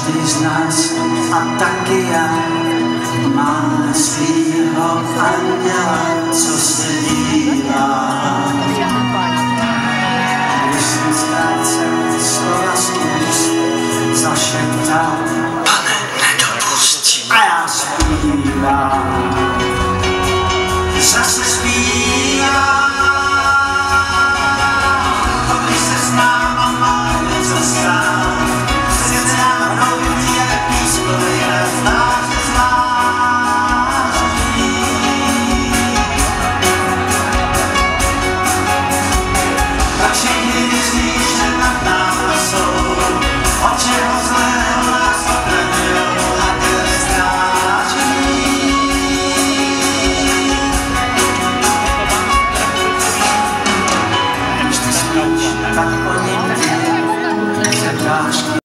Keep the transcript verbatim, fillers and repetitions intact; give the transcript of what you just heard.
každý z nás a taky já máme svýho anděla, co se dívá. Když jsem ztrácel slova z úst, zašeptal Pane, nedopustí. A já zpívám, zase zpívám. Tak o něm